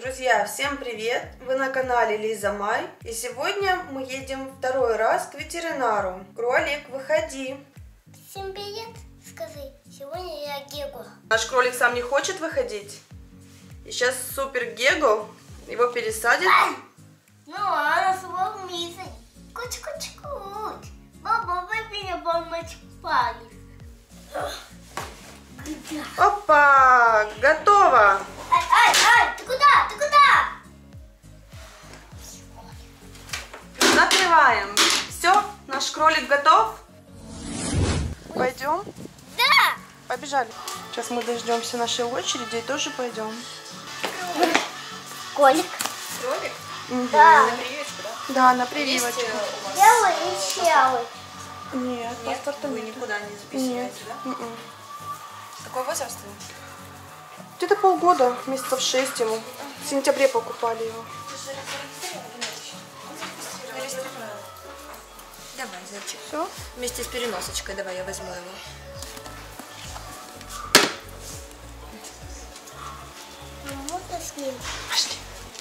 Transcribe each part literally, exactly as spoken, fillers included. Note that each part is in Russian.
Друзья, всем привет! Вы на канале Лиза Май. И сегодня мы едем второй раз к ветеринару. Кролик, выходи! Всем привет! Скажи, сегодня я Гего. Наш кролик сам не хочет выходить. И сейчас супер Гего его пересадит. Ну, она свой мисой. Куч-куч-куч. Баба, вы меня помочь палец. Опа! Готово! Ай, ай, ай, ты куда? Ты куда? Накрываем. Все, наш кролик готов. Пойдем? Да! Побежали. Сейчас мы дождемся нашей очереди и тоже пойдем. Кролик. Кролик? Угу. Да. На прививочку, да? Да, на Есть прививочку. у вас? Белый и щелый. Нет, Нет, паспорта вы нет. никуда не Нет. записываете, да? М-м. Какой возраст? Где-то полгода, месяцев шесть ему. В сентябре покупали его. Давай, зайчик. Все? Вместе с переносочкой, давай я возьму его. Ну, можно с ним? Пошли.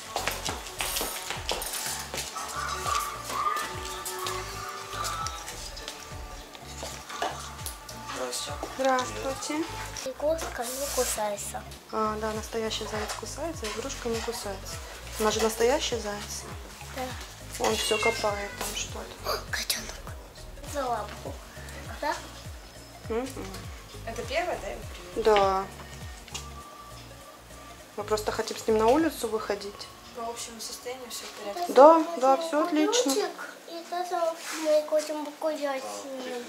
Здравствуйте. Игрушка не кусается. А, да, настоящий заяц кусается, игрушка не кусается. Она же настоящий заяц. Да. Он все копает там что-то. Котенок. За лапку. Да? Мгм. Это первое, да, его прививка? Да. Мы просто хотим с ним на улицу выходить. По общему состоянию все в порядке? Да, да, все отлично. Ключик, и даже мы хотим погулять с ним.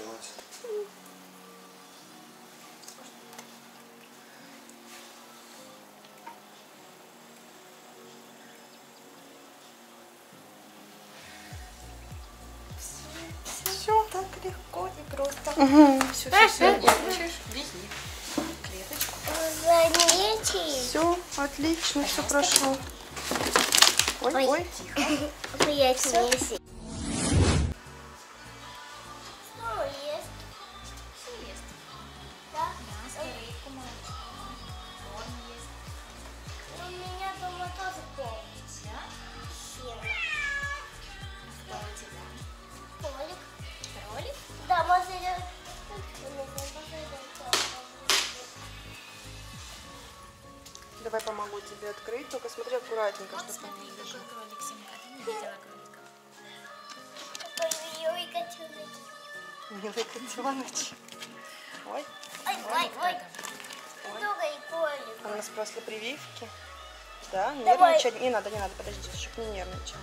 Все. Так легко и просто. Угу. Все, все, все, хочешь? Беги. Клеточку. Заметьте. Все, отлично, все прошло. Ой, Ой. ой. Тихо. Приятнее. Что есть? Все есть. Да? Да, скорейку молочко. Корм есть. У меня дома тоже пол. Да? Сено. Кто у тебя? Полик. Кролик? Да, можно я... Давай помогу тебе открыть, только смотри аккуратненько, Вот чтобы он смотри, не какой лежал. кролик, Симка. Ты не видела кролика? Ой, котенок. Милый котеныч. Ой, Ой, ой, ой. ой. Трогай кролик. У нас после прививки. Да, Давай. нервничать не надо, не надо, подожди, чтобы не нервничать.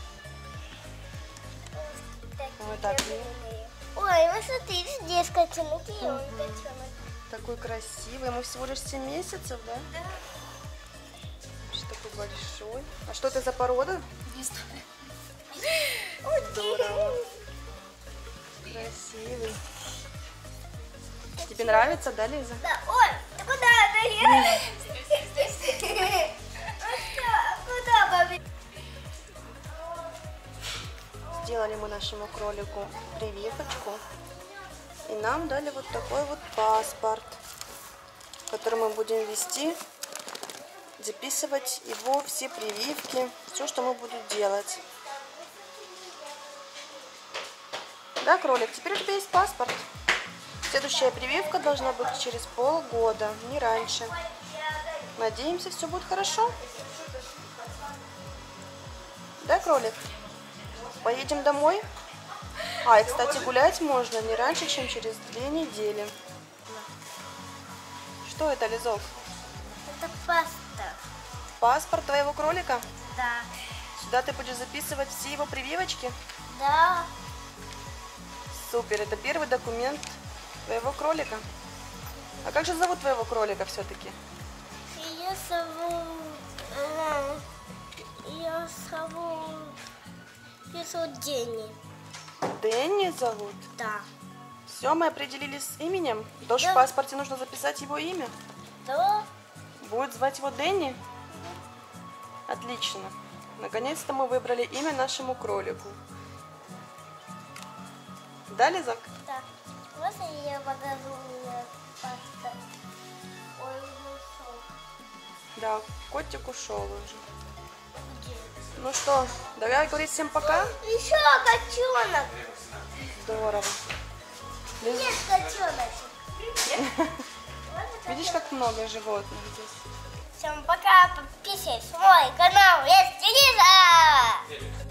Вот так. Ой, ну смотри, здесь котенок, и он котенок. Такой красивый, ему всего лишь семь месяцев, да? Да. Что такой большой. А что это за порода? Не знаю. Здорово. Красивый. Тебе нравится, да, Лиза? Да, ой, ты куда? Да, куда, баби? Сделали мы нашему кролику прививочку. И нам дали вот такой вот паспорт, который мы будем вести, записывать его все прививки, все, что мы будем делать. Да, кролик, теперь у тебя есть паспорт. Следующая прививка должна быть через полгода, не раньше. Надеемся, все будет хорошо. Да, кролик? Поедем домой? А, и, кстати, гулять можно не раньше, чем через две недели. Что это, Лизок? Это паста. Паспорт твоего кролика? Да. Сюда ты будешь записывать все его прививочки? Да. Супер, это первый документ твоего кролика. А как же зовут твоего кролика все-таки? Я зовут... э, Я зовут... Я зовут Дени. Дэнни зовут? Да. Все, мы определились с именем. Тоже Да. в паспорте нужно записать его имя. Да. Будет звать его Дэнни? Отлично. Наконец-то мы выбрали имя нашему кролику. Да, Лизок? Да. Можно я покажу мне паста? Ой, ушел. Да, котик ушел уже. Ну что, давай говорить всем пока. Еще котенок. Здорово. Нет, котеночек. Видишь, как много животных здесь? Всем пока, подписывайтесь на мой канал, есть Дениза!